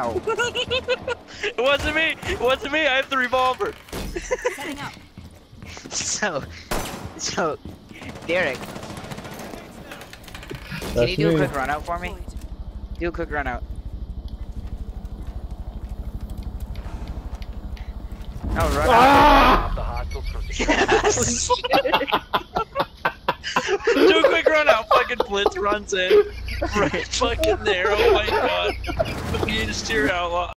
Ow. It wasn't me! It wasn't me! I have the revolver! Setting up. So, Derek, can That's you do a me. quick run out for me? Do a quick run out. No, run Ah! The hostiles from Do a quick run out! Fucking Blitz runs in. Right fucking there, oh my god. You just steer outlaw.